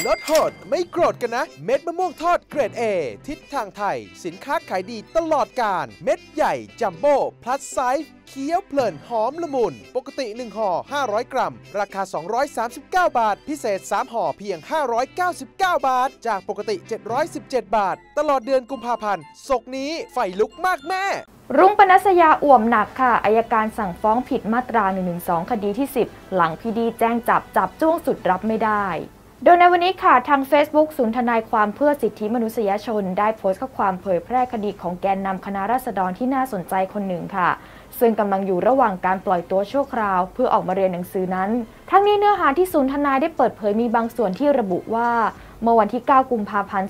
ลดโหดไม่โกรธกันนะเม็ดมะม่วงทอดเกรด A ทิศทางไทยสินค้าขายดีตลอดกาลเม็ดใหญ่จัมโบ้พลัสไซส์เคี้ยวเพลินหอมละมุนปกติ1ห่อ500 กรัมราคา239 บาทพิเศษ3ห่อเพียง599 บาทจากปกติ717 บาทตลอดเดือนกุมภาพันธ์ศกนี้ไฟลุกมากแม่รุ้งปนัสยาอ่วมหนักค่ะอัยการสั่งฟ้องผิดมาตรา112คดีที่10หลังพีดีแจ้งจับจ้วงสุดรับไม่ได้โดยในวันนี้ค่ะทาง Facebook ศูนย์ทนายความเพื่อสิทธิมนุษยชนได้โพสต์ข้อความเผยแพร่คดีของแกนนำคณะราษฎรที่น่าสนใจคนหนึ่งค่ะซึ่งกำลังอยู่ระหว่างการปล่อยตัวชั่วคราวเพื่อออกมาเรียนหนังสือนั้นทั้งนี้เนื้อหาที่ศูนย์ทนายได้เปิดเผยมีบางส่วนที่ระบุว่าเมื่อวันที่9กุมภาพันธ์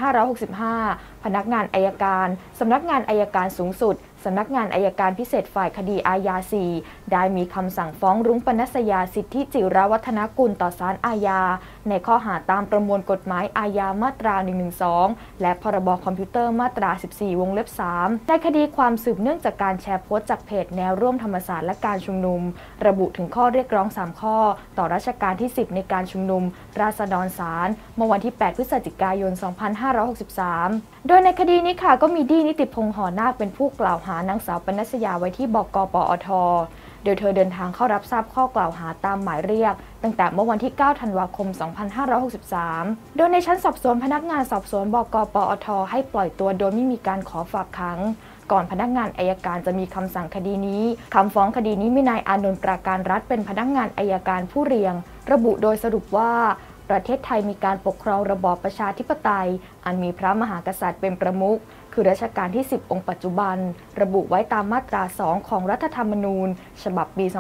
2565พนักงานอัยการสำนักงานอัยการสูงสุดสำนักงานอัยการพิเศษฝ่ายคดีอาญา4ได้มีคำสั่งฟ้องรุ้งปนัสยาสิทธิจิรวัฒนกุลต่อศาลอาญาในข้อหาตามประมวลกฎหมายอาญามาตรา112และพรบคอมพิวเตอร์มาตรา14วงเล็บ3ในคดีความสืบเนื่องจากการแชร์โพสต์จากเพจแนวร่วมธรรมศาสตร์และการชุมนุมระบุถึงข้อเรียกร้อง3ข้อต่อราชการที่10ในการชุมนุมราษฎรศาลเมื่อวันที่8พฤศจิกายน2563โดยในคดีนี้ค่ะก็มีดี้นิติพงษ์หอนาคเป็นผู้กล่าวหานางสาวปนัสยาไว้ที่บก.ปอท.โดยเธอเดินทางเข้ารับทราบข้อกล่าวหาตามหมายเรียกตั้งแต่เมื่อวันที่9ธันวาคม2563โดยในชั้นสอบสวนพนักงานสอบสวนบก.ปอท.ให้ปล่อยตัวโดยไม่มีการขอฝากขังก่อนพนักงานอัยการจะมีคำสั่งคดีนี้คำฟ้องคดีนี้มีนายอานนท์ปราการรัฐเป็นพนักงานอัยการผู้เรียงระบุโดยสรุปว่าประเทศไทยมีการปกครองระบอบประชาธิปไตยอันมีพระมหากษัตริย์เป็นประมุขคือรัชกาลที่10องค์ปัจจุบันระบุไว้ตามมาตรา2ของรัฐธรรมนูญฉบับปี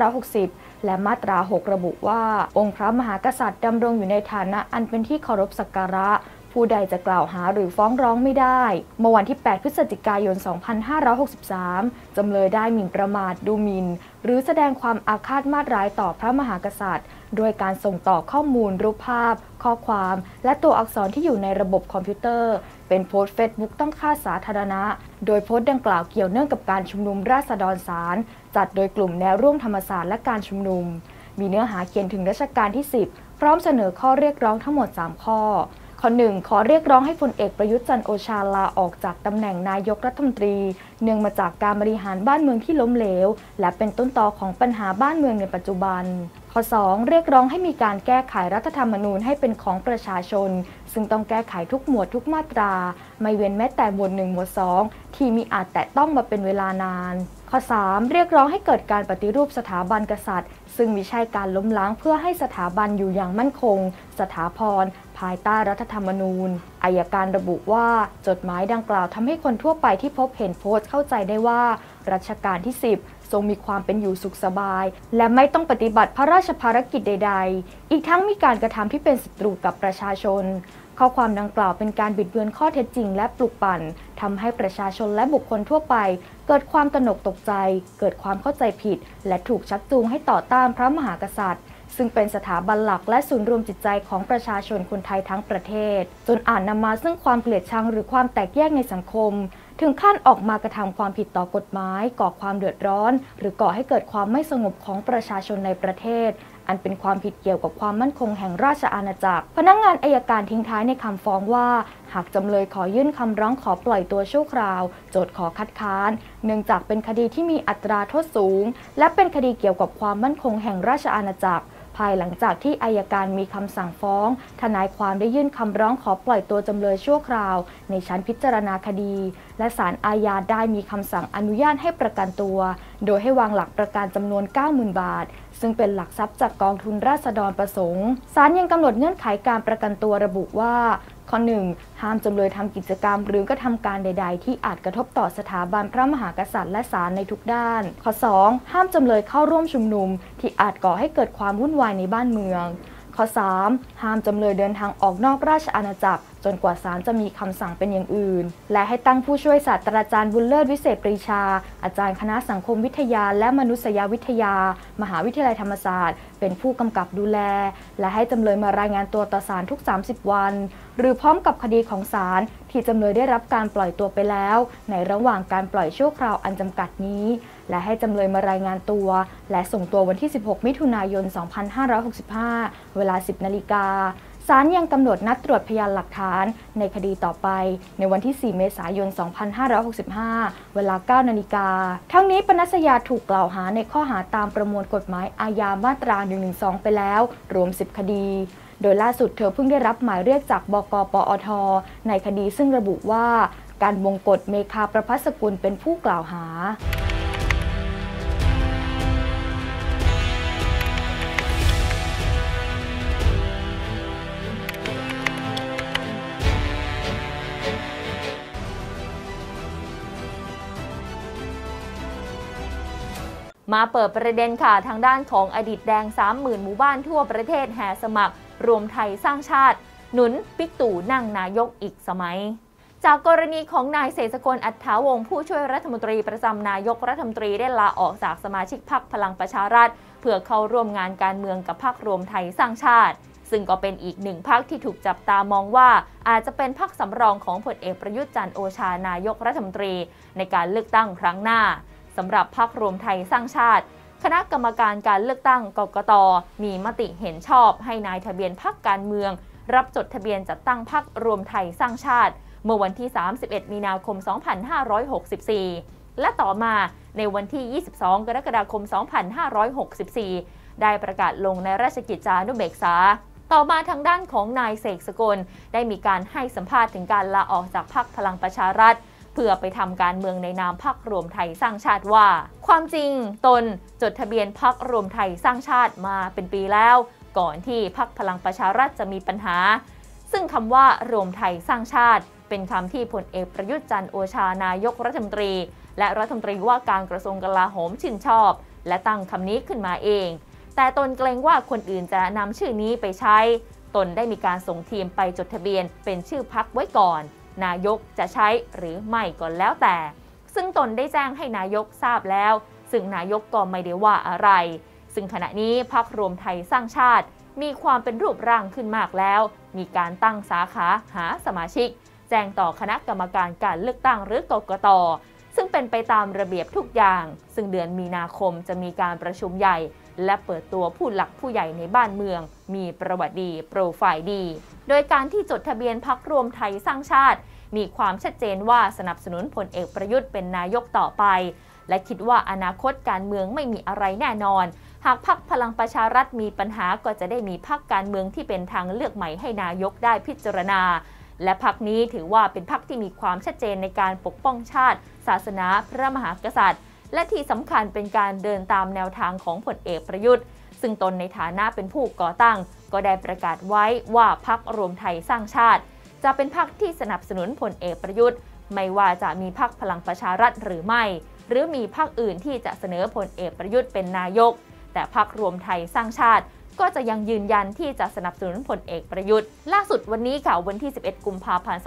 2560และมาตรา6ระบุว่าองค์พระมหากษัตริย์ดำรงอยู่ในฐานะอันเป็นที่เคารพสักการะผู้ใดจะกล่าวหาหรือฟ้องร้องไม่ได้เมื่อวันที่8พฤศจิกายน2563จำเลยได้หมิ่นประมาทดูหมิ่นหรือแสดงความอาฆาตมาตร้ายต่อพระมหากษัตริย์โดยการส่งต่อข้อมูลรูปภาพข้อความและตัวอักษรที่อยู่ในระบบคอมพิวเตอร์เป็นโพสต์ Facebook ตั้งค่าสาธารณะโดยโพสต์ดังกล่าวเกี่ยวเนื่องกับการชุมนุมราษฎรศาลจัดโดยกลุ่มแนวร่วมธรรมศาสตร์และการชุมนุมมีเนื้อหาเขียนถึงรัชกาลที่10พร้อมเสนอข้อเรียกร้องทั้งหมด3ข้อข้อ 1 ขอเรียกร้องให้พลเอกประยุทธ์จันทร์โอชาลาออกจากตำแหน่งนายกรัฐมนตรีเนื่องมาจากการบริหารบ้านเมืองที่ล้มเหลวและเป็นต้นตอของปัญหาบ้านเมืองในปัจจุบันข้อ 2 เรียกร้องให้มีการแก้ไขรัฐธรรมนูญให้เป็นของประชาชนซึ่งต้องแก้ไขทุกหมวดทุกมาตราไม่เว้นแม้แต่หมวด1หมวด2ที่มีอาจแตะต้องมาเป็นเวลานานข้อ 3 เรียกร้องให้เกิดการปฏิรูปสถาบันกษัตริย์ซึ่งมิใช่การล้มล้างเพื่อให้สถาบันอยู่อย่างมั่นคงสถาพรภายใต้รัฐธรรมนูญอัยการระบุว่าจดหมายดังกล่าวทำให้คนทั่วไปที่พบเห็นโพสต์เข้าใจได้ว่ารัชกาลที่10ทรงมีความเป็นอยู่สุขสบายและไม่ต้องปฏิบัติพระราชภารกิจใดๆอีกทั้งมีการกระทำที่เป็นศัตรูกับประชาชนข้อความดังกล่าวเป็นการบิดเบือนข้อเท็จจริงและปลุกปั่นทำให้ประชาชนและบุคคลทั่วไปเกิดความตระหนกตกใจเกิดความเข้าใจผิดและถูกชักจูงให้ต่อต้านพระมหากษัตริย์ซึ่งเป็นสถาบันหลักและศูนย์รวมจิตใจของประชาชนคนไทยทั้งประเทศจนอาจนำมาซึ่งความเกลียดชังหรือความแตกแยกในสังคมถึงขั้นออกมากระทำความผิดต่อกฎหมายก่อความเดือดร้อนหรือก่อให้เกิดความไม่สงบของประชาชนในประเทศอันเป็นความผิดเกี่ยวกับความมั่นคงแห่งราชอาณาจักรพนักงานอัยการทิ้งท้ายในคำฟ้องว่าหากจำเลยขอยื่นคำร้องขอปล่อยตัวชั่วคราวโจทก์ขอคัดค้านเนื่องจากเป็นคดีที่มีอัตราโทษสูงและเป็นคดีเกี่ยวกับความมั่นคงแห่งราชอาณาจักรภายหลังจากที่อัยการมีคำสั่งฟ้องทนายความได้ยื่นคำร้องขอปล่อยตัวจำเลยชั่วคราวในชั้นพิจารณาคดีและศาลอาญาได้มีคำสั่งอนุญาตให้ประกันตัวโดยให้วางหลักประกันจำนวน 90,000 บาทซึ่งเป็นหลักทรัพย์จากกองทุนราษฎรประสงค์ศาลยังกำหนดเงื่อนไขการประกันตัวระบุว่าข้อ 1 ห้ามจำเลยทำกิจกรรมหรือกระทำการใดๆที่อาจกระทบต่อสถาบันพระมหากษัตริย์และศาลในทุกด้านข้อ 2 ห้ามจำเลยเข้าร่วมชุมนุมที่อาจก่อให้เกิดความวุ่นวายในบ้านเมืองข้อ 3 ห้ามจำเลยเดินทางออกนอกราชอาณาจักรจนกว่าศาลจะมีคำสั่งเป็นอย่างอื่นและให้ตั้งผู้ช่วยศาสตราจารย์บุญเลิศวิเศษปรีชาอาจารย์คณะสังคมวิทยาและมนุษยวิทยามหาวิทยาลัยธรรมศาสตร์เป็นผู้กำกับดูแลและให้จำเลยมารายงานตัวต่อศาลทุก30วันหรือพร้อมกับคดีของศาลที่จำเลยได้รับการปล่อยตัวไปแล้วในระหว่างการปล่อยชั่วคราวอันจำกัดนี้และให้จำเลยมารายงานตัวและส่งตัววันที่16มิถุนายน2565เวลา 10 นาฬิกาศศาลยังกำหนดนัดตรวจพยานหลักฐานในคดีต่อไปในวันที่ 4 เมษายน 2565 เวลา 9 นาฬิกาทั้งนี้ปนัสยาถูกกล่าวหาในข้อหาตามประมวลกฎหมายอาญามาตรา 112 ไปแล้วรวม 10 คดีโดยล่าสุดเธอเพิ่งได้รับหมายเรียกจากบก.ปอท.ในคดีซึ่งระบุว่าการวงกฎเมฆาประภัสสกุลเป็นผู้กล่าวหามาเปิดประเด็นค่ะทางด้านของอดีตแดง 30,000 หมู่บ้านทั่วประเทศแห่สมัครรวมไทยสร้างชาติหนุนบิ๊กตู่นั่งนายกอีกสมัยจากกรณีของนายเสษกล อัฏฐาวงศ์ผู้ช่วยรัฐมนตรีประจำนายกรัฐมนตรีได้ลาออกจากสมาชิกพรรคพลังประชารัฐเพื่อเข้าร่วมงานการเมืองกับพรรครวมไทยสร้างชาติซึ่งก็เป็นอีกหนึ่งพรรคที่ถูกจับตามองว่าอาจจะเป็นพรรคสำรองของพลเอกประยุทธ์จันทร์โอชานายกรัฐมนตรีในการเลือกตั้งครั้งหน้าสำหรับพรรครวมไทยสร้างชาติคณะกรรมการการเลือกตั้งกกต.มีมติเห็นชอบให้นายทะเบียนพรรคการเมืองรับจดทะเบียนจัดตั้งพรรครวมไทยสร้างชาติเมื่อวันที่ 31 มีนาคม 2564 และต่อมาในวันที่ 22 กรกฎาคม 2564 ได้ประกาศลงในราชกิจจานุเบกษาต่อมาทางด้านของนายเสกสกลได้มีการให้สัมภาษณ์ถึงการลาออกจากพรรคพลังประชารัฐเพื่อไปทำการเมืองในนามพรรครวมไทยสร้างชาติว่าความจริงตนจดทะเบียนพรรครวมไทยสร้างชาติมาเป็นปีแล้วก่อนที่พรรคพลังประชารัฐจะมีปัญหาซึ่งคำว่ารวมไทยสร้างชาติเป็นคำที่พลเอกประยุทธ์จันทร์โอชานายกรัฐมนตรีและรัฐมนตรีว่าการกระทรวงกลาโหมชื่นชอบและตั้งคำนี้ขึ้นมาเองแต่ตนเกรงว่าคนอื่นจะนำชื่อนี้ไปใช้ตนได้มีการส่งทีมไปจดทะเบียนเป็นชื่อพรรคไว้ก่อนนายกจะใช้หรือไม่ก็แล้วแต่ซึ่งตนได้แจ้งให้นายกทราบแล้วซึ่งนายกก็ไม่ได้ว่าอะไรซึ่งขณะนี้พรรครวมไทยสร้างชาติมีความเป็นรูปร่างขึ้นมากแล้วมีการตั้งสาขาหาสมาชิกแจ้งต่อคณะกรรมการการเลือกตั้งหรือกกต.ซึ่งเป็นไปตามระเบียบทุกอย่างซึ่งเดือนมีนาคมจะมีการประชุมใหญ่และเปิดตัวผู้หลักผู้ใหญ่ในบ้านเมืองมีประวัติดีโปรไฟล์ดีโดยการที่จดทะเบียนพรรครวมไทยสร้างชาติมีความชัดเจนว่าสนับสนุนพลเอกประยุทธ์เป็นนายกต่อไปและคิดว่าอนาคตการเมืองไม่มีอะไรแน่นอนหากพรรคพลังประชารัฐมีปัญหาก็จะได้มีพรรคการเมืองที่เป็นทางเลือกใหม่ให้นายกได้พิจารณาและพรรคนี้ถือว่าเป็นพรรคที่มีความชัดเจนในการปกป้องชาติศาสนาพระมหากษัตริย์และที่สำคัญเป็นการเดินตามแนวทางของพลเอกประยุทธ์ซึ่งตนในฐานะเป็นผู้ก่อตั้งก็ได้ประกาศไว้ว่าพรรครวมไทยสร้างชาติจะเป็นพรรคที่สนับสนุนพลเอกประยุทธ์ไม่ว่าจะมีพรรคพลังประชารัฐหรือไม่หรือมีพรรคอื่นที่จะเสนอพลเอกประยุทธ์เป็นนายกแต่พรรครวมไทยสร้างชาติก็จะยังยืนยันที่จะสนับสนุนพลเอกประยุทธ์ล่าสุดวันนี้ค่ะวันที่ 11 กุมภาพันธ์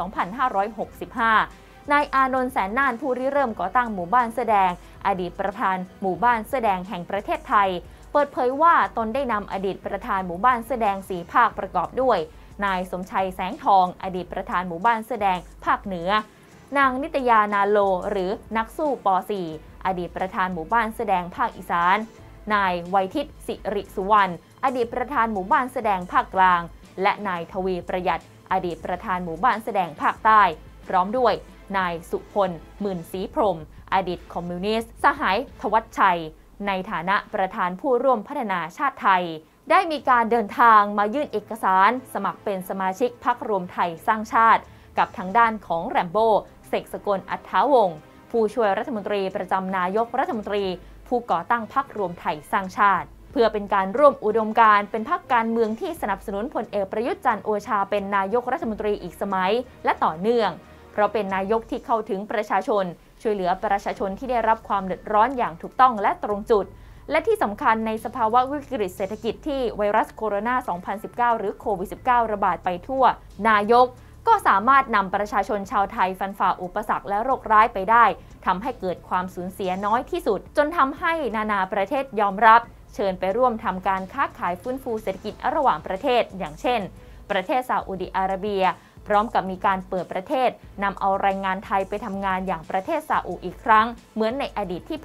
2565 นายอานนท์ แสนน่านผู้ริเริ่มก่อตั้งหมู่บ้านเสื้อแดงอดีตประธานหมู่บ้านเสื้อแดงแห่งประเทศไทยเปิดเผยว่าตนได้นำอดีตประธานหมู่บ้านเสื้อแดง4ภาคประกอบด้วยนายสมชัยแสงทองอดีตประธานหมู่บ้านเสื้อแดงภาคเหนือนางนิตยานาโลหรือนักสู้ป.4 อดีตประธานหมู่บ้านเสื้อแดงภาคอีสานนายไวยทิตสิริสุวรรณอดีตประธานหมู่บ้านเสื้อแดงภาคกลางและนายทวีประหยัดอดีตประธานหมู่บ้านเสื้อแดงภาคใต้พร้อมด้วยนายสุพลหมื่นศรีพรหมอดีตคอมมิวนิสต์สหายธวัชชัยในฐานะประธานผู้ร่วมพัฒนาชาติไทยได้มีการเดินทางมายื่นเอกสารสมัครเป็นสมาชิกพรรครวมไทยสร้างชาติกับทางด้านของแรมโบ้เสกสกล อัฏฐาวงศ์ผู้ช่วยรัฐมนตรีประจำนายกรัฐมนตรีผู้ก่อตั้งพรรครวมไทยสร้างชาติเพื่อเป็นการร่วมอุดมการณ์เป็นพรรคการเมืองที่สนับสนุนพลเอกประยุทธ์จันทร์โอชาเป็นนายกรัฐมนตรีอีกสมัยและต่อเนื่องเพราะเป็นนายกที่เข้าถึงประชาชนช่วยเหลือประชาชนที่ได้รับความเดือดร้อนอย่างถูกต้องและตรงจุดและที่สำคัญในสภาวะวิกฤตเศรษฐกิจที่ไวรัสโคโรนา 2019 หรือโควิด -19 ระบาดไปทั่วนายกก็สามารถนำประชาชนชาวไทยฟันฝ่าอุปสรรคและโรคร้ายไปได้ทำให้เกิดความสูญเสียน้อยที่สุดจนทำให้นานาประเทศยอมรับเชิญไปร่วมทำการค้าขายฟื้นฟูเศรษฐกิจระหว่างประเทศอย่างเช่นประเทศซาอุดิอาระเบียพร้อมกับมีการเปิดประเทศนำเอาแรงงานไทยไปทำงานอย่างประเทศซาอุอีกครั้งเหมือนในอดีตที่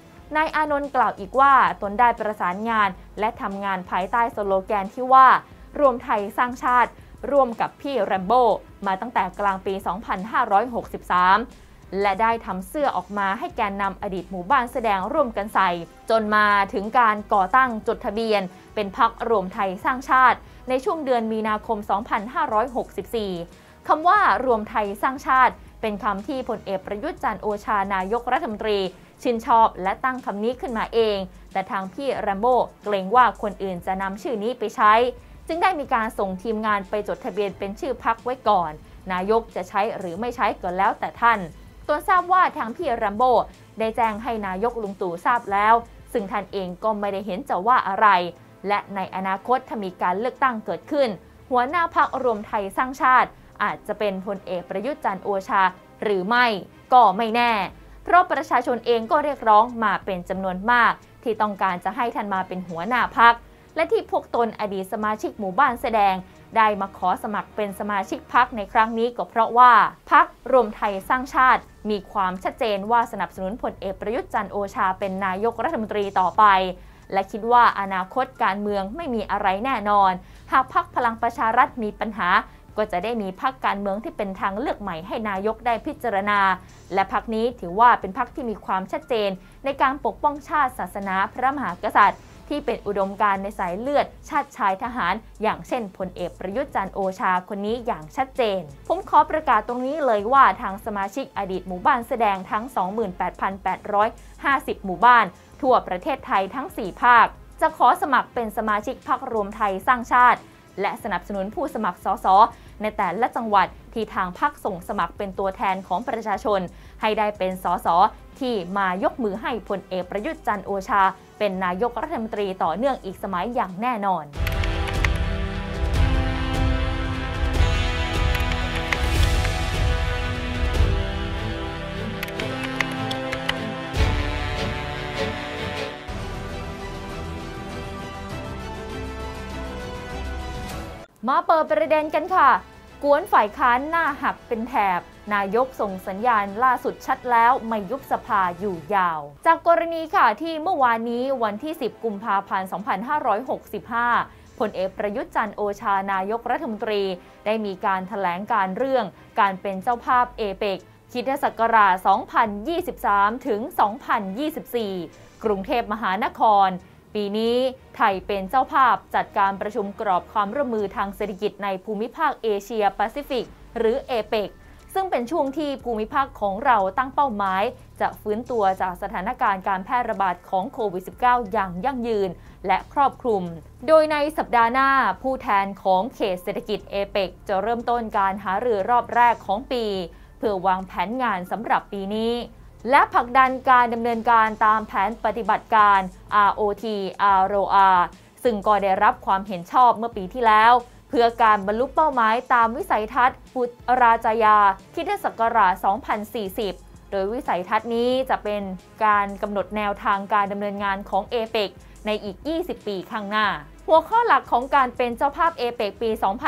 ผ่านมานายอานนท์กล่าวอีกว่าตนได้ประสานงานและทำงานภายใต้สโลแกนที่ว่ารวมไทยสร้างชาติร่วมกับพี่แรมโบ้มาตั้งแต่กลางปี 2563 และได้ทำเสื้อออกมาให้แกนนำอดีตหมู่บ้านแสดงร่วมกันใส่จนมาถึงการก่อตั้งจดทะเบียนเป็นพรรครวมไทยสร้างชาติในช่วงเดือนมีนาคม 2564 คำว่ารวมไทยสร้างชาติเป็นคำที่พลเอกประยุทธ์จันทร์โอชานายกรัฐมนตรีชื่นชอบและตั้งคำนี้ขึ้นมาเองแต่ทางพี่แรมโบ้เกรงว่าคนอื่นจะนำชื่อนี้ไปใช้จึงได้มีการส่งทีมงานไปจดทะเบียนเป็นชื่อพรรคไว้ก่อนนายกจะใช้หรือไม่ใช้ก็แล้วแต่ท่านตนทราบว่าทางพี่แรมโบ้ได้แจ้งให้นายกลุงตู่ทราบแล้วซึ่งท่านเองก็ไม่ได้เห็นจะว่าอะไรและในอนาคตถ้ามีการเลือกตั้งเกิดขึ้นหัวหน้าพรรครวมไทยสร้างชาติอาจจะเป็นพลเอกประยุทธ์จันทร์โอชาหรือไม่ก็ไม่แน่เพราะประชาชนเองก็เรียกร้องมาเป็นจำนวนมากที่ต้องการจะให้ท่านมาเป็นหัวหน้าพรรคและที่พวกตนอดีตสมาชิกหมู่บ้านแสดงได้มาขอสมัครเป็นสมาชิกพรรคในครั้งนี้ก็เพราะว่าพรรครวมไทยสร้างชาติมีความชัดเจนว่าสนับสนุนพลเอกประยุทธ์จันทร์โอชาเป็นนายกรัฐมนตรีต่อไปและคิดว่าอนาคตการเมืองไม่มีอะไรแน่นอนหากพรรคพลังประชารัฐมีปัญหาก็จะได้มีพรรคการเมืองที่เป็นทางเลือกใหม่ให้นายกได้พิจารณาและพรรคนี้ถือว่าเป็นพรรคที่มีความชัดเจนในการปกป้องชาติศาสนาพระมหากษัตริย์ที่เป็นอุดมการณ์ในสายเลือดชาติชายทหารอย่างเช่นพลเอกประยุทธ์จันทร์โอชาคนนี้อย่างชัดเจนผมขอประกาศตรงนี้เลยว่าทางสมาชิกอดีตหมู่บ้านแสดงทั้ง 28,850 หมู่บ้านทั่วประเทศไทยทั้ง 4 ภาคจะขอสมัครเป็นสมาชิกพรรครวมไทยสร้างชาติและสนับสนุนผู้สมัครสสในแต่ละจังหวัดที่ทางพรรคส่งสมัครเป็นตัวแทนของประชาชนให้ได้เป็นสสที่มายกมือให้พลเอกประยุทธ์จันทร์โอชาเป็นนายกรัฐมนตรีต่อเนื่องอีกสมัยอย่างแน่นอนมาเปิดประเด็นกันค่ะกวนฝ่ายค้านหน้าหักเป็นแถบนายกส่งสัญญาณล่าสุดชัดแล้วไม่ยุบสภาอยู่ยาวจากกรณีค่ะที่เมื่อวานนี้วันที่10 กุมภาพันธ์ 2565 พลเอกประยุทธ์จันทร์โอชานายกรัฐมนตรีได้มีการแถลงการเรื่องการเป็นเจ้าภาพเอเปกคริสตศักราช 2023 ถึง 2024 กรุงเทพมหานครปีนี้ไทยเป็นเจ้าภาพจัดการประชุมกรอบความร่วมมือทางเศรษฐกิจในภูมิภาคเอเชียแปซิฟิกหรือเอเปกซึ่งเป็นช่วงที่ภูมิภาคของเราตั้งเป้าหมายจะฟื้นตัวจากสถานการณ์การแพร่ระบาดของโควิด -19 อย่างยั่งยืนและครอบคลุมโดยในสัปดาห์หน้าผู้แทนของเขตเศรษฐกิจเอเปกจะเริ่มต้นการหารือรอบแรกของปีเพื่อวางแผนงานสำหรับปีนี้และผลักดันการดำเนินการตามแผนปฏิบัติการ ROT ROR ซึ่งก็ได้รับความเห็นชอบเมื่อปีที่แล้วเพื่อการบรรลุเป้าหมายตามวิสัยทัศน์ปุตราจายาคริสตศักราช 2040 โดยวิสัยทัศน์นี้จะเป็นการกำหนดแนวทางการดำเนินงานของเอเปกในอีก 20 ปีข้างหน้าหัวข้อหลักของการเป็นเจ้าภาพเอเปกปี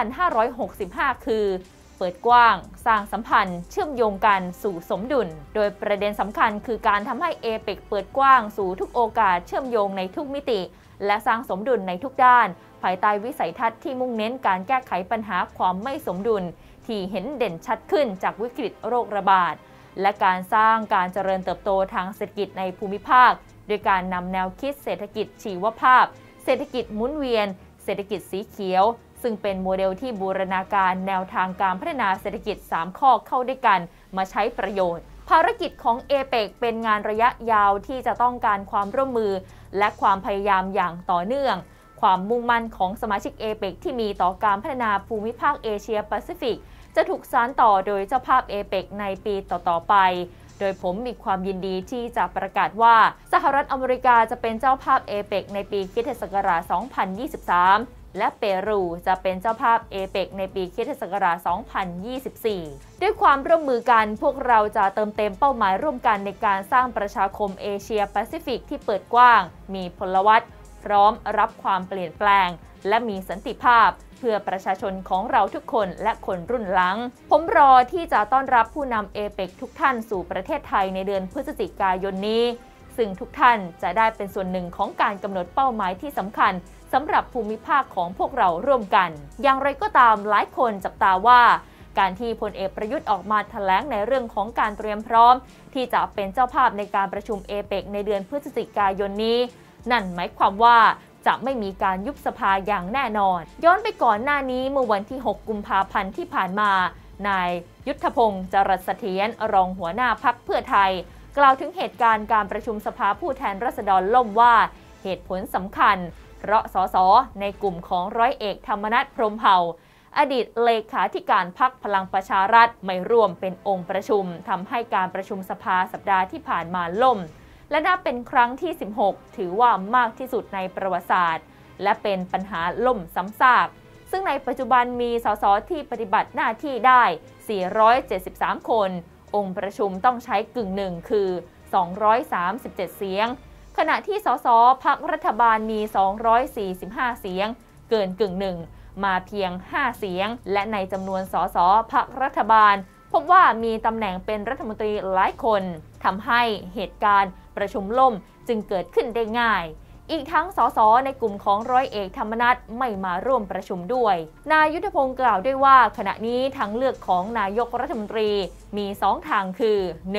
2565 คือเปิดกว้างสร้างสัมพันธ์เชื่อมโยงกันสู่สมดุลโดยประเด็นสำคัญคือการทำให้เอเปกเปิดกว้างสู่ทุกโอกาสเชื่อมโยงในทุกมิติและสร้างสมดุลในทุกด้านภายใต้วิสัยทัศน์ที่มุ่งเน้นการแก้ไขปัญหาความไม่สมดุลที่เห็นเด่นชัดขึ้นจากวิกฤตโรคระบาดและการสร้างการเจริญเติบโตทางเศรษฐกิจในภูมิภาคโดยการนำแนวคิดเศรษฐกิจชีวภาพเศรษฐกิจหมุนเวียนเศรษฐกิจสีเขียวซึ่งเป็นโมเดลที่บูรณาการแนวทางการพัฒนาเศรษฐกิจ3ข้อเข้าด้วยกันมาใช้ประโยชน์ภารกิจของเอเปกเป็นงานระยะยาวที่จะต้องการความร่วมมือและความพยายามอย่างต่อเนื่องความมุ่งมั่นของสมาชิกเอเปกที่มีต่อการพัฒนาภูมิภาคเอเชียแปซิฟิกจะถูกสานต่อโดยเจ้าภาพเอเปกในปีต่อๆไปโดยผมมีความยินดีที่จะประกาศว่าสหรัฐอเมริกาจะเป็นเจ้าภาพเอเปกในปีคริสตศักราช 2023 และเปรูจะเป็นเจ้าภาพเอเปกในปีคริสตศักราช 2024 ด้วยความร่วมมือกันพวกเราจะเติมเต็มเป้าหมายร่วมกันในการสร้างประชาคมเอเชียแปซิฟิกที่เปิดกว้างมีพลวัตพร้อมรับความเปลี่ยนแปลงและมีสันติภาพเพื่อประชาชนของเราทุกคนและคนรุ่นหลังผมรอที่จะต้อนรับผู้นำเอเปกทุกท่านสู่ประเทศไทยในเดือนพฤศจิกายนนี้ซึ่งทุกท่านจะได้เป็นส่วนหนึ่งของการกำหนดเป้าหมายที่สำคัญสำหรับภูมิภาคของพวกเราร่วมกันอย่างไรก็ตามหลายคนจับตาว่าการที่พลเอกประยุทธ์ออกมาแถลงในเรื่องของการเตรียมพร้อมที่จะเป็นเจ้าภาพในการประชุมเอเปกในเดือนพฤศจิกายนนี้นั่นหมายความว่าจะไม่มีการยุบสภาอย่างแน่นอนย้อนไปก่อนหน้านี้เมื่อวันที่ 6 กุมภาพันธ์ที่ผ่านมานายยุทธพงศ์จรัสเสถียรรองหัวหน้าพรรคเพื่อไทยกล่าวถึงเหตุการณ์การประชุมสภาผู้แทนราษฎรล่มว่าเหตุผลสำคัญเพราะสสในกลุ่มของร้อยเอกธรรมนัสพรหมเผ่าอดีตเลขาธิการพรรคพลังประชารัฐไม่ร่วมเป็นองค์ประชุมทำให้การประชุมสภาสัปดาห์ที่ผ่านมาล่มและนับเป็นครั้งที่ 16 ถือว่ามากที่สุดในประวัติศาสตร์และเป็นปัญหาล่มซ้ำซากซึ่งในปัจจุบันมีสสที่ปฏิบัติหน้าที่ได้ 473 คนองค์ประชุมต้องใช้กึ่งหนึ่งคือ 237 เสียงขณะที่สสพรรครัฐบาลมี 245 เสียงเกินกึ่งหนึ่งมาเพียง 5 เสียงและในจำนวนสสพรรครัฐบาลพบว่ามีตำแหน่งเป็นรัฐมนตรีหลายคนทำให้เหตุการณ์ประชุมล่มจึงเกิดขึ้นได้ง่ายอีกทั้งสสในกลุ่มของร้อยเอกธรรมนัสไม่มาร่วมประชุมด้วยนายยุทธพงศ์กล่าวด้วยว่าขณะนี้ทางเลือกของนายกรัฐมนตรีมี2ทางคือ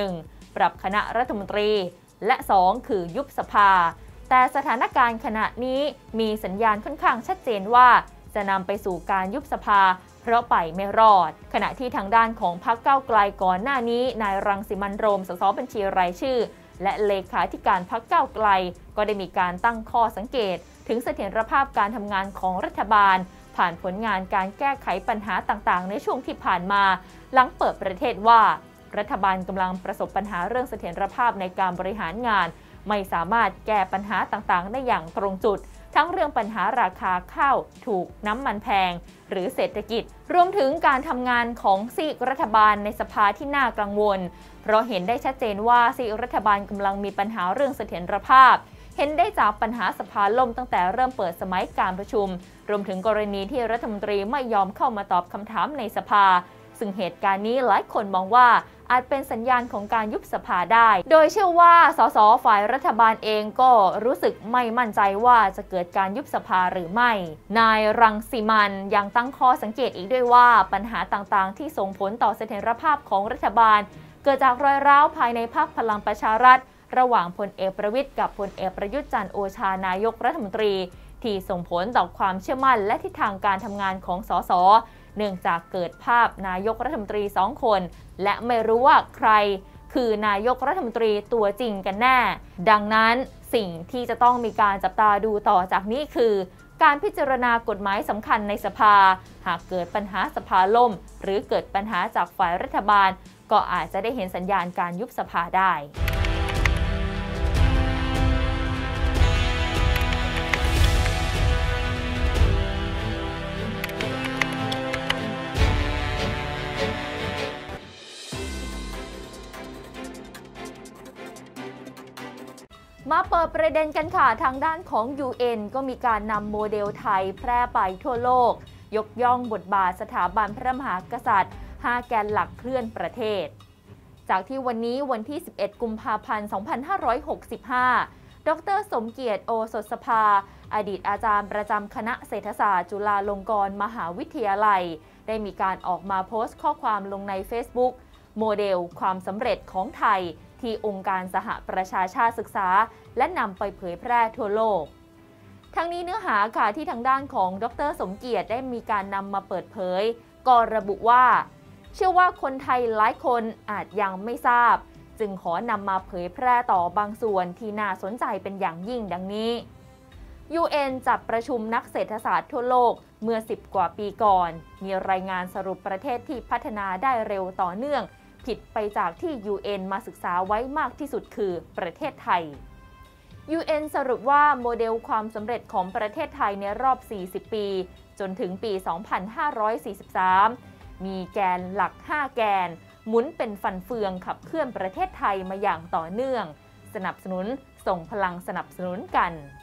1. ปรับคณะรัฐมนตรีและ 2. คือยุบสภาแต่สถานการณ์ขณะนี้มีสัญญาณค่อนข้างชัดเจนว่าจะนำไปสู่การยุบสภาเพราะไปไม่รอดขณะที่ทางด้านของพรรคก้าวไกลก่อนหน้านี้นายรังสิมันต์โรมสสบัญชีรายชื่อและเลขาธิการพรรคก้าวไกลก็ได้มีการตั้งข้อสังเกตถึงเสถียรภาพการทำงานของรัฐบาลผ่านผลงานการแก้ไขปัญหาต่างๆในช่วงที่ผ่านมาหลังเปิดประเทศว่ารัฐบาลกำลังประสบปัญหาเรื่องเสถียรภาพในการบริหารงานไม่สามารถแก้ปัญหาต่างๆได้อย่างตรงจุดทั้งเรื่องปัญหาราคาข้าวถูกน้ำมันแพงหรือเศรษฐกิจรวมถึงการทำงานของซีกรัฐบาลในสภาที่น่ากังวลเพราะเห็นได้ชัดเจนว่าซีกรัฐบาลกำลังมีปัญหาเรื่องเสถียรภาพเห็นได้จากปัญหาสภาล่มตั้งแต่เริ่มเปิดสมัยการประชุมรวมถึงกรณีที่รัฐมนตรีไม่ยอมเข้ามาตอบคำถามในสภาซึ่งเหตุการณ์นี้หลายคนมองว่าอาจเป็นสัญญาณของการยุบสภาได้โดยเชื่อว่าสสฝ่ายรัฐบาลเองก็รู้สึกไม่มั่นใจว่าจะเกิดการยุบสภาหรือไม่นายรังสิมันต์ยังตั้งข้อสังเกตอีกด้วยว่าปัญหาต่างๆที่ส่งผลต่อเสถียรภาพของรัฐบาลเกิดจากรอยร้าวภายในพรรคพลังประชารัฐระหว่างพลเอกประวิตรกับพลเอกประยุทธ์จันทร์โอชานายกรัฐมนตรีที่ส่งผลต่อความเชื่อมั่นและทิศทางการทำงานของสสเนื่องจากเกิดภาพนายกรัฐมนตรี2คนและไม่รู้ว่าใครคือนายกรัฐมนตรีตัวจริงกันแน่ดังนั้นสิ่งที่จะต้องมีการจับตาดูต่อจากนี้คือการพิจารณากฎหมายสำคัญในสภาหากเกิดปัญหาสภาล่มหรือเกิดปัญหาจากฝ่ายรัฐบาลก็อาจจะได้เห็นสัญญาณการยุบสภาได้มาเปิดประเด็นกันค่ะทางด้านของ UN ก็มีการนำโมเดลไทยแพร่ไปทั่วโลกยกย่องบทบาทสถาบันพระมหากษัตริย์5แกนหลักเคลื่อนประเทศจากที่วันนี้วันที่11กุมภาพันธ์2565ดร.สมเกียรติโอสถสภาอดีตอาจารย์ประจำคณะเศรษฐศาสตร์จุฬาลงกรณ์มหาวิทยาลัยได้มีการออกมาโพสต์ข้อความลงใน Facebook โมเดลความสำเร็จของไทยที่องค์การสหประชาชาติศึกษาและนำไปเผยแพร่ทั่วโลกทั้งนี้เนื้อหาค่ะที่ทางด้านของดร.สมเกียรติได้มีการนำมาเปิดเผยก็ระบุว่าเชื่อว่าคนไทยหลายคนอาจยังไม่ทราบจึงขอนำมาเผยแพร่ต่อบางส่วนที่น่าสนใจเป็นอย่างยิ่งดังนี้ UN จัดประชุมนักเศรษฐศาสตร์ทั่วโลกเมื่อ10กว่าปีก่อนมีรายงานสรุปประเทศที่พัฒนาได้เร็วต่อเนื่องผิดไปจากที่ UN มาศึกษาไว้มากที่สุดคือประเทศไทย UN สรุปว่าโมเดลความสำเร็จของประเทศไทยในรอบ40ปีจนถึงปี 2543 มีแกนหลัก5แกนหมุนเป็นฟันเฟืองขับเคลื่อนประเทศไทยมาอย่างต่อเนื่องสนับสนุนส่งพลังสนับสนุนกัน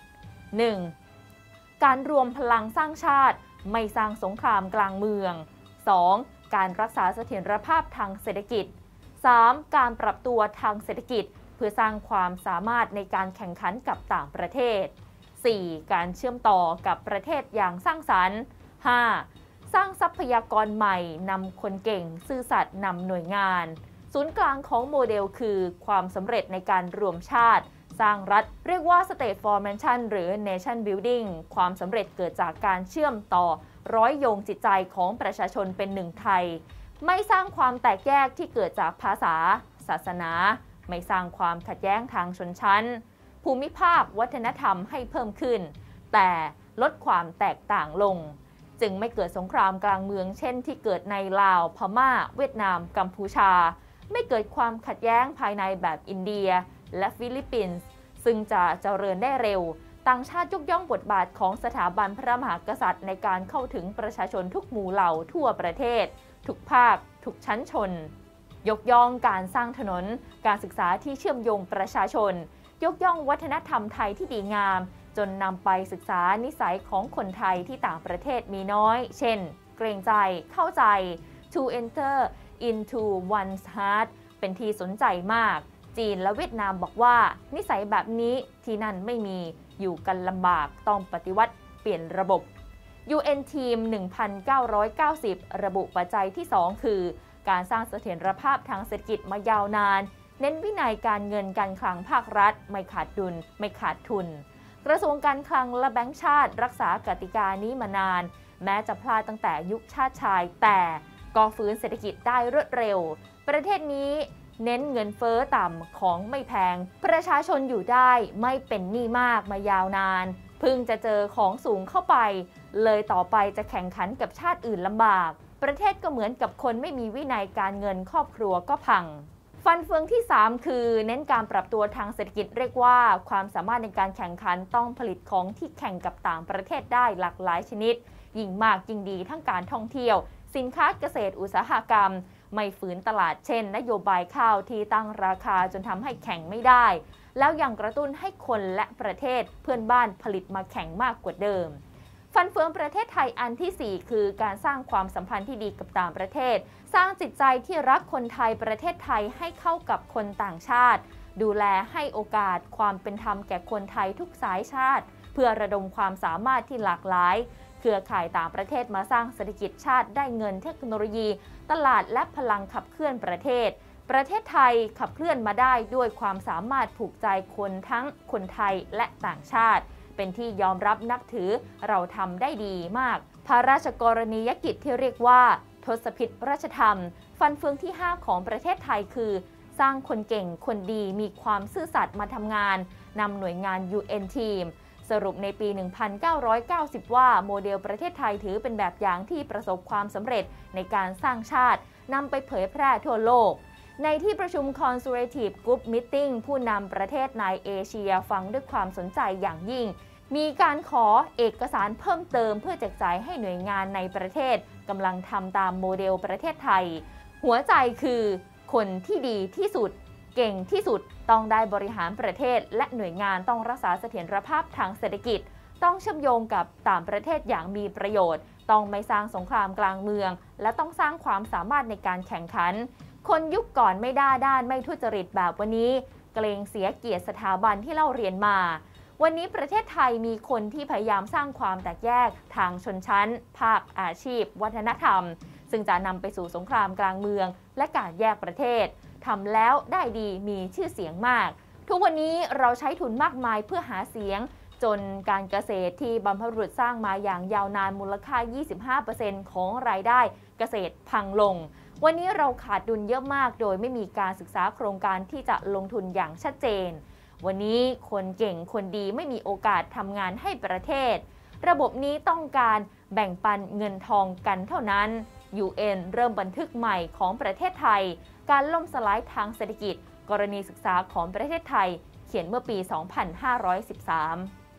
1. การรวมพลังสร้างชาติไม่สร้างสงครามกลางเมือง 2. การรักษาเสถียรภาพทางเศรษฐกิจ 3. การปรับตัวทางเศรษฐกิจเพื่อพื่อสร้างความสามารถในการแข่งขันกับต่างประเทศ 4. การเชื่อมต่อกับประเทศอย่างสร้างสรรค์ 5. สร้างทรัพยากรใหม่นำคนเก่งซื่อสัตย์นำหน่วยงานศูนย์กลางของโมเดลคือความสำเร็จในการรวมชาติสร้างรัฐเรียกว่า State Formation หรือ Nation Building ความสำเร็จเกิดจากการเชื่อมต่อร้อยโยงจิตใจของประชาชนเป็นหนึ่งไทยไม่สร้างความแตกแยกที่เกิดจากภาษาศาสนาไม่สร้างความขัดแย้งทางชนชั้นภูมิภาควัฒนธรรมให้เพิ่มขึ้นแต่ลดความแตกต่างลงจึงไม่เกิดสงครามกลางเมืองเช่นที่เกิดในลาวพม่าเวียดนามกัมพูชาไม่เกิดความขัดแย้งภายในแบบอินเดียและฟิลิปปินส์ซึ่งจะเจริญได้เร็วต่างชาติยกย่องบทบาทของสถาบันพระมหากษัตริย์ในการเข้าถึงประชาชนทุกหมู่เหล่าทั่วประเทศทุกภาคทุกชั้นชนยกย่องการสร้างถนนการศึกษาที่เชื่อมโยงประชาชนยกย่องวัฒนธรรมไทยที่ดีงามจนนำไปศึกษานิสัยของคนไทยที่ต่างประเทศมีน้อยเช่นเกรงใจเข้าใจ to enter into one's heart เป็นที่สนใจมากจีนและเวียดนามบอกว่านิสัยแบบนี้ที่นั่นไม่มีอยู่กันลำบากต้องปฏิวัติเปลี่ยนระบบ UN Team 1990 ระบุปัจจัยที่ 2 คือการสร้างเสถียรภาพทางเศรษฐกิจมายาวนานเน้นวินัยการเงินการคลังภาครัฐไม่ขาดดุลไม่ขาดทุนกระทรวงการคลังและแบงก์ชาติรักษากติกานี้มานานแม้จะพลาดตั้งแต่ยุคชาติชายแต่ก็ฟื้นเศรษฐกิจได้รวดเร็วประเทศนี้เน้นเงินเฟ้อต่ำของไม่แพงประชาชนอยู่ได้ไม่เป็นหนี้มากมายาวนานเพิ่งจะเจอของสูงเข้าไปเลยต่อไปจะแข่งขันกับชาติอื่นลำบากประเทศก็เหมือนกับคนไม่มีวินัยการเงินครอบครัวก็พังฟันเฟืองที่ 3 คือเน้นการปรับตัวทางเศรษฐกิจเรียกว่าความสามารถในการแข่งขันต้องผลิตของที่แข่งกับต่างประเทศได้หลากหลายชนิดยิ่งมากยิ่งดีทั้งการท่องเที่ยวสินค้าเกษตรอุตสาหกรรมไม่ฝืนตลาดเช่นนโยบายข้าวที่ตั้งราคาจนทำให้แข่งไม่ได้แล้วยังกระตุ้นให้คนและประเทศเพื่อนบ้านผลิตมาแข่งมากกว่าเดิมฟันเฟืองประเทศไทยอันที่ 4 คือการสร้างความสัมพันธ์ที่ดีกับต่างประเทศสร้างจิตใจที่รักคนไทยประเทศไทยให้เข้ากับคนต่างชาติดูแลให้โอกาสความเป็นธรรมแก่คนไทยทุกสายชาติเพื่อระดมความสามารถที่หลากหลายเครือข่ายต่างประเทศมาสร้างเศรษฐกิจชาติได้เงินเทคโนโลยีตลาดและพลังขับเคลื่อนประเทศไทยขับเคลื่อนมาได้ด้วยความสามารถผูกใจคนทั้งคนไทยและต่างชาติเป็นที่ยอมรับนับถือเราทำได้ดีมากพระราชกรณียกิจที่เรียกว่าทศพิธราชธรรมฟันเฟืองที่ 5 ของประเทศไทยคือสร้างคนเก่งคนดีมีความซื่อสัตย์มาทำงานนำหน่วยงาน UN Team สรุปในปี 1990 ว่าโมเดลประเทศไทยถือเป็นแบบอย่างที่ประสบความสำเร็จในการสร้างชาตินำไปเผยแพร่ทั่วโลกในที่ประชุม Consultative Group Meeting ผู้นำประเทศในเอเชียฟังด้วยความสนใจอย่างยิ่งมีการขอเอกสารเพิ่มเติมเพื่อแจกจ่ายให้หน่วยงานในประเทศกำลังทำตามโมเดลประเทศไทยหัวใจคือคนที่ดีที่สุดเก่งที่สุดต้องได้บริหารประเทศและหน่วยงานต้องรักษาเสถียรภาพทางเศรษฐกิจต้องเชื่อมโยงกับต่างประเทศอย่างมีประโยชน์ต้องไม่สร้างสงครามกลางเมืองและต้องสร้างความสามารถในการแข่งขันคนยุคก่อนไม่ด้านไม่ทุจริตแบบวันนี้เกรงเสียเกียรติสถาบันที่เล่าเรียนมาวันนี้ประเทศไทยมีคนที่พยายามสร้างความแตกแยกทางชนชั้นภาคอาชีพวัฒนธรรมซึ่งจะนำไปสู่สงครามกลางเมืองและการแยกประเทศทำแล้วได้ดีมีชื่อเสียงมากทุกวันนี้เราใช้ทุนมากมายเพื่อหาเสียงจนการเกษตรที่บรรพบุรุษสร้างมาอย่างยาวนานมูลค่า 25% ของรายได้เกษตรพังลงวันนี้เราขาดดุลเยอะมากโดยไม่มีการศึกษาโครงการที่จะลงทุนอย่างชัดเจนวันนี้คนเก่งคนดีไม่มีโอกาสทำงานให้ประเทศระบบนี้ต้องการแบ่งปันเงินทองกันเท่านั้น UN เริ่มบันทึกใหม่ของประเทศไทยการล่มสลายทางเศรษฐกิจกรณีศึกษาของประเทศไทยเขียนเมื่อปี 2513